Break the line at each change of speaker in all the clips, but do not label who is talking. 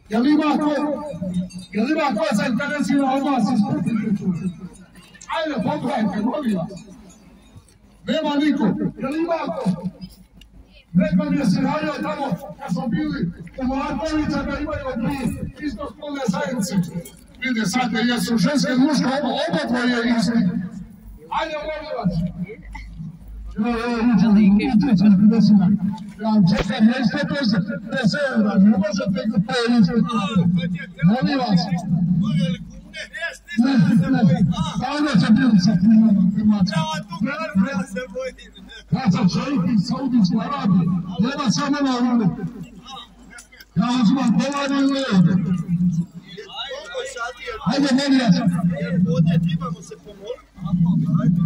Jel ima ko se interesira od vas iz Kupiću? Ajde, pogledajte, molim vas. Nema niko. Jel ima ko? Neko mi je se javio tamo, kad smo bili u Markovića, da imaju dvije isto spolne zajednice. Vidi, sad jesu ženske muške, oba dvoje isti. Ajde, molim vas. Ja čekam, nećete bez eura, ne možete to isti. Molim vas. Davno će biti sa ja sam šeik iz Saudijske Arabije, nema samo na uvijek. Ja uzimam dolare i eure. Ajde, molim vas.
Jer podne trebamo se pomoliti.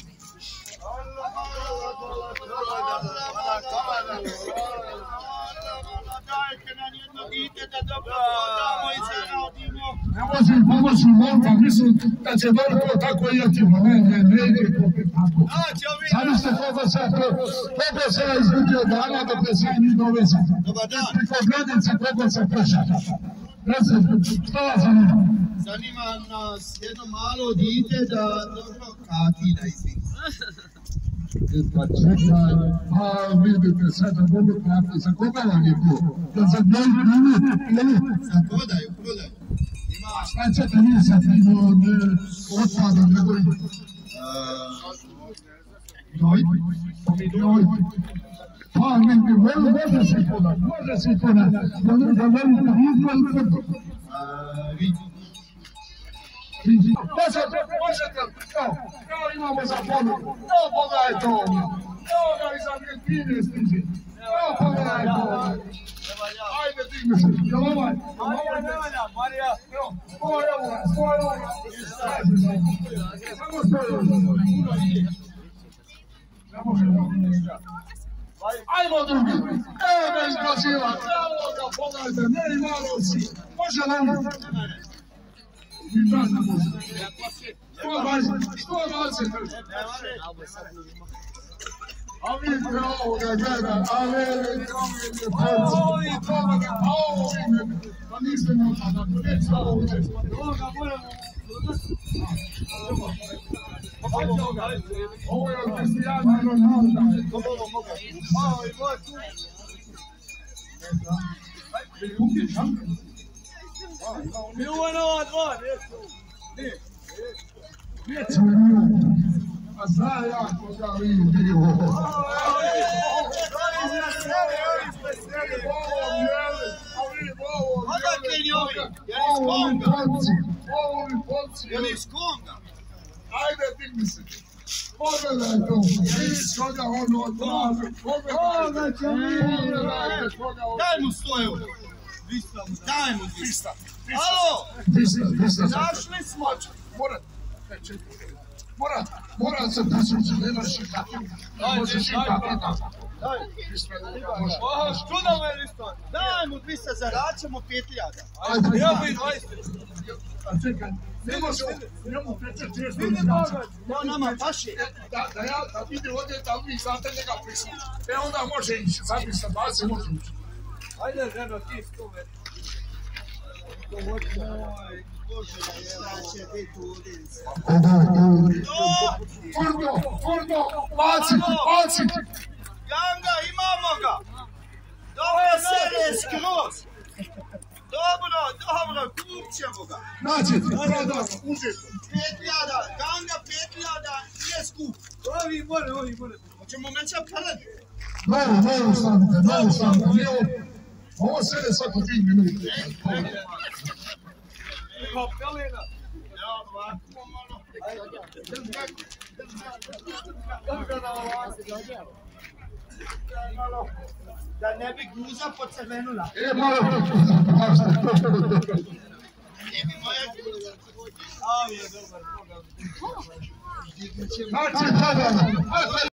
Dajte nam jedno dite da dobro damo i zaradimo.
Ne može im pomoći molba, mislim da će dobro to tako jetivno. Ne ide to tako. Sami ste koga se ja izgubio dana dok je sve njih dovezan.
Dobar dan.
Priko glednice koga se prešao. Što vas zanima?
Zanima nas jedno malo dite da dobro kaki da izvini.
Pa čekaj, pa vidite sad da mogu kaki, za koga vam je to? Za dvoj minut ili?
Za prodaju.
Šta ćete vi sa tim otpadom, nego i... Joj. Pa, može se i podati, da velite vidno i tvrdo. Možete, kao imamo za ponudu, kao pogledajte ovdje, kao ga iz Argentine stiže, kao pogledajte ovdje. Ajde, digni se, jel ovaj?
Marija.
Evo, 100 eura. Samo 100 eura. Ne može da. Ajmo drugi, evo ga izgraziva, evo ga pogledajte, ne i malo si, može li ono? I tako može. 120. A vidite ovoga gleda, a vidite ovoga, pa niste možda, da to neće ovoga. Ovoga moramo... Ovo je od Kristijana Ronalda.
Malo i moj tu. Milijuna ova dva,
neću milijun. A zna ja koga vi bio. Ovo mi polci.
Je li iz Konga?
Ajde, digni se. Pogledaj to. Vidiš koga ono odlaže. Pogledajte koga ono.
Daj mu 100 eura. Daj mu 200. Alo?
200.
Našli smo.
Mora se poslući, nema šikati. Može šikati da.
Što da mu je listo? Daj mu 200, zaračemo 5.000.
Ajde,
ja bi 20.
A čekaj, ne može, njemu peče često
izračati. To nama paši.
Da vidi ovdje da vi znate njega prislući. Onda može ići, zadnji sa 20 može ići.
Ajde, ženo, ti 100 metri. Bože, šta će biti ovdje?
Furdo, baci!
Ganga, imamo ga! Dobro serije skroz! Dobro, kupćemo ga!
Naći, prodamo, uzeti!
5.000, Ganga 5.000, nije skup! Ovi more! Hoćemo meća peled?
Novu stavite, ovo serije svako 2 minute.
Ima pelena! Evo, ovako malo. Da ne bi guza pocrvenula.
Malo
Ne bi moja guza. A, je dobar, Boga.
Znači,